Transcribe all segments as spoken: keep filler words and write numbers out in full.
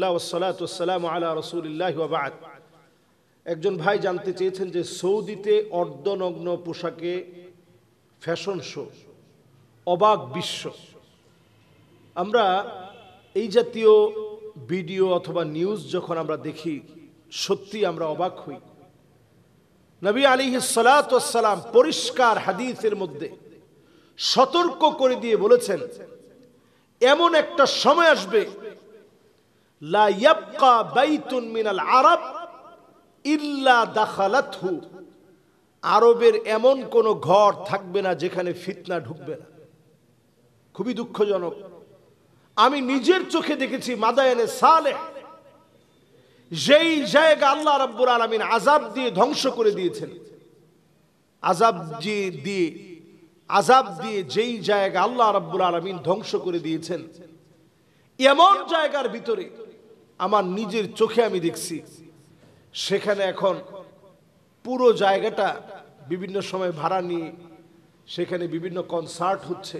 আলহামদুলিল্লাহ ওয়াসসালাতু ওয়াসসালামু আলা রাসূলিল্লাহ ওয়া বা'দ। একজন ভাই জানতে চেয়েছেন যে সৌদিতে অর্ধনগ্ন পোশাকে ফ্যাশন শো, অবাক বিশ্ব। আমরা এই জাতীয় ভিডিও অথবা নিউজ যখন আমরা দেখি, সত্যি আমরা অবাক হই। নবী আলাইহিস সালাতু ওয়াস সালাম পরিষ্কার হাদিসের মধ্যে সতর্ক করে দিয়ে বলেছেন, এমন একটা সময় আসবে লা ইয়াবকা বাইতুন মিনাল আরব ইল্লা দাখালাতহু, আরবের এমন কোন ঘর থাকবে না যেখানে ফিতনা ঢুকবে না। খুবই দুঃখজনক। আমি নিজের চোখে দেখেছি মাদায়েনে সালেহ, যেই জায়গা আল্লাহ রাব্বুল আলামিন আযাব দিয়ে ধ্বংস করে দিয়েছেন, আযাব দিয়ে আযাব দিয়ে যেই জায়গা আল্লাহ রাব্বুল আলামিন ধ্বংস করে দিয়েছেন, এমন জায়গার ভিতরে আমার নিজের চোখে আমি দেখছি সেখানে এখন পুরো জায়গাটা বিভিন্ন সময় ভাড়া নিয়ে সেখানে বিভিন্ন কনসার্ট হচ্ছে।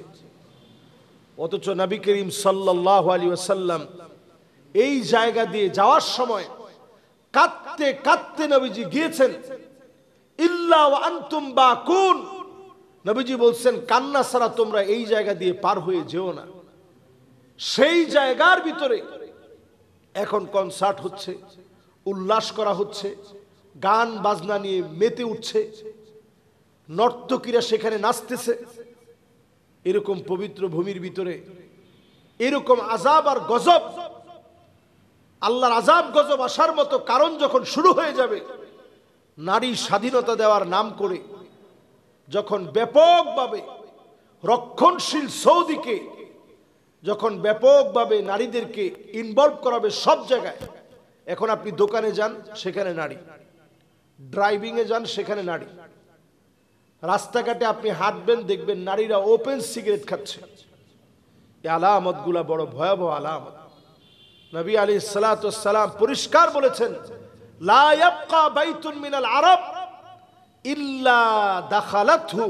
অথচ নবী করিম সাল্লাল্লাহু আলাইহি ওয়াসাল্লাম এই জায়গা দিয়ে যাওয়ার সময় কাঁদতে কাঁদতে নবীজি গিয়েছেন। ইল্লা ওয়া আনতুম বাকুন, নবীজি বলছেন কান্না ছাড়া তোমরা এই জায়গা দিয়ে পার হয়ে যেও না। সেই জায়গার ভিতরে এখন কনসার্ট হচ্ছে, উল্লাস করা হচ্ছে, গান বাজনা নিয়ে মেতে উঠছে, নর্তকীরা সেখানে নাচতেছে। এরকম পবিত্র ভূমির ভিতরে এরকম আযাব আর গজব, আল্লাহর আযাব গজব আসার মতো কারণ যখন শুরু হয়ে যাবে, নারী স্বাধীনতা দেওয়ার নাম করে যখন ব্যাপকভাবে রক্ষণশীল সৌদিকে যখন ব্যাপকভাবে নারীদেরকে ইনভলভ করাবে সব জায়গায়। এখন আপনি দোকানে যান, সেখানে নারী, ড্রাইভিং এ যান, সেখানে নারী, রাস্তাঘাটে আপনি হাঁটবেন, দেখবেন নারীরা ওপেন সিগারেট খাচ্ছে। এই আলামত গুলা বড় ভয়াবহ আলামত। নবী আলাইহিস সালাতু ওয়াস সালাম পরিষ্কার বলেছেন, লা ইয়াবকা বাইতুন মিনাল আরব ইল্লা দাখালাতহু,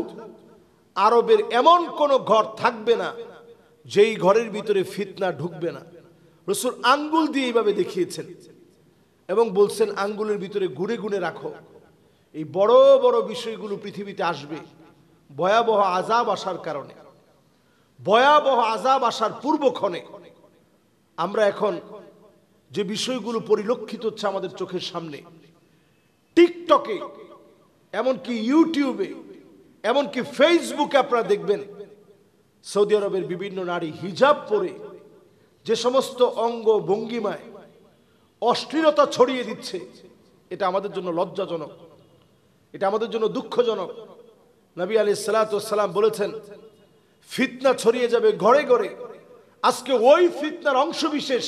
আরবের এমন কোন ঘর থাকবে না যেই ঘরের ভিতরে ফিতনা ঢুকবে না। রাসূল আঙ্গুল দিয়ে এইভাবে দেখিয়েছেন এবং বলছেন আঙ্গুলের ভিতরে গুণে গুণে রাখো। এই বড় বড় বিষয়গুলো পৃথিবীতে আসবে ভয়াবহ আযাব আসার কারণে, ভয়াবহ আযাব আসার পূর্বক্ষণে। আমরা এখন যে বিষয়গুলো পরিলক্ষিত হচ্ছে আমাদের চোখের সামনে, টিকটকে, এমনকি ইউটিউবে, এমনকি ফেসবুকে আপনারা দেখবেন সৌদি আরবের বিভিন্ন নারী হিজাব পরে যে সমস্ত অঙ্গ ভঙ্গিমায় অশ্লীলতা ছড়িয়ে দিচ্ছে। এটা আমাদের জন্য লজ্জাজনক, এটা আমাদের জন্য দুঃখজনক। নবী আলাইহিস সালাতু ওয়াস সালাম বলেছেন, ফিতনা ছড়িয়ে যাবে ঘরে ঘরে। আজকে ওই ফিতনার অংশ বিশেষ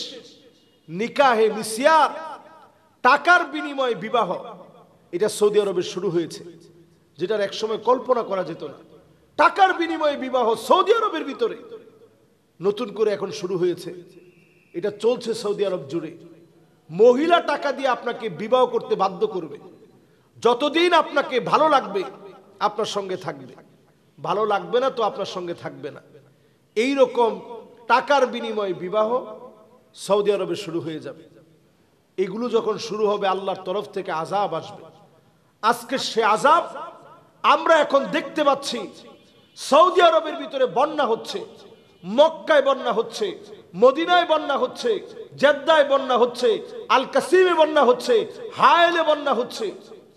নিকাহে মিসিয়ার, টাকার বিনিময়ে বিবাহ, এটা সৌদি আরবে শুরু হয়েছে, যেটার একসময় কল্পনা করা যেত না। টাকার বিনিময়ে বিবাহ সৌদি আরবের ভিতরে নতুন করে এখন শুরু হয়েছে। এটা চলছে সৌদি আরব জুড়ে। মহিলা টাকা দিয়ে আপনাকে বিবাহ করতে বাধ্য করবে। যতদিন আপনাকে ভালো লাগবে আপনার সঙ্গে থাকবে, ভালো লাগবে না তো আপনার সঙ্গে থাকবে না। এই রকম টাকার বিনিময়ে বিবাহ সৌদি আরবে শুরু হয়ে যাবে। এগুলো যখন শুরু হবে আল্লাহর তরফ থেকে আযাব আসবে। আজকে সে আযাব আমরা এখন দেখতে পাচ্ছি। সৌদি আরবের ভিতরে বন্যা হচ্ছে, মক্কায় বন্যা হচ্ছে, মদিনায় বন্যা হচ্ছে, জেদ্দায় বন্যা হচ্ছে, আল কাসিমে বন্যা হচ্ছে, হায়েলে বন্যা হচ্ছে।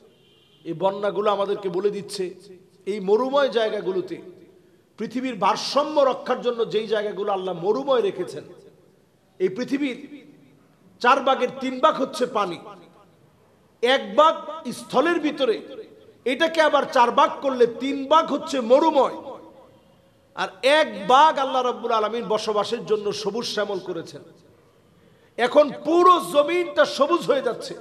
এই বন্যাগুলো আমাদেরকে বলে দিচ্ছে এই মরুময় জায়গাগুলোতে পৃথিবীর ভারসাম্য রক্ষার জন্য যেই জায়গাগুলো আল্লাহ মরুময় রেখেছেন, এই পৃথিবীর চার ভাগের তিন ভাগ হচ্ছে পানি, এক ভাগ স্থলের ভিতরে, এটাকে আবার চার ভাগ করলে তিন ভাগ হচ্ছে মরুময়, আর এক ভাগ আল্লাহ রাব্বুল আলামিন বসবাসের জন্য সবুজ শ্যামল করেছেন। এখন পুরো জমিনটা সবুজ হয়ে যাচ্ছে,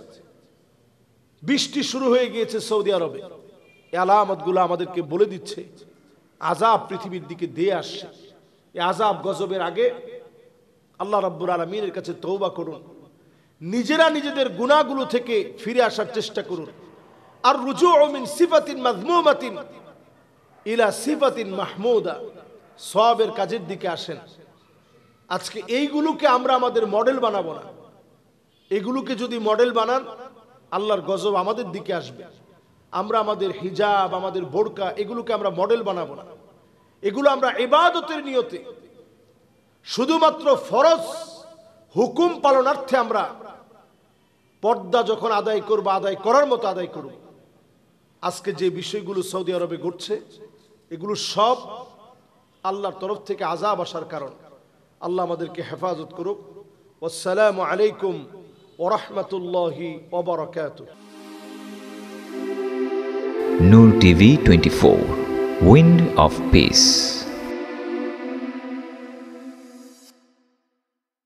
বৃষ্টি শুরু হয়ে গিয়েছে সৌদি আরবে। এই আলামতগুলো আমাদেরকে বলে দিচ্ছে আযাব পৃথিবীর দিকে দিয়ে আসছে। এই আযাব গজবের আগে আল্লাহ রাব্বুল আলামিনের কাছে তওবা করুন, নিজেরা নিজেদের গুনাহগুলো থেকে ফিরে আসার চেষ্টা করুন। আর রুজুউ মিন সিফাতিন মাযমুমাতিন ইলা সিফাতিন মাহমুদা, সওয়াবের কাজের দিকে আসেন। আজকে এইগুলোকে আমরা আমাদের মডেল বানাবো না, এগুলোকে যদি মডেল বানান, আল্লাহর গজব আমাদের দিকে আসবে। আমরা আমাদের হিজাব, আমাদের বোরকা, এগুলোকে আমরা মডেল বানাবো না। এগুলো আমরা ইবাদতের নিয়তে, শুধুমাত্র ফরজ হুকুম পালনার্থে আমরা পর্দা যখন আদায় করব, আদায় করার মতো আদায় করব। আজকে যে বিষয়গুলো সৌদি আরবে ঘটছে, এগুলো সব আল্লাহর তরফ থেকে আযাব আসার কারণ। আল্লাহ আমাদেরকে হেফাজত করুক। আসসালামু আলাইকুম ওয়া রাহমাতুল্লাহি ওয়া বারাকাতুহু। Noor T V twenty-four, Wind of Peace.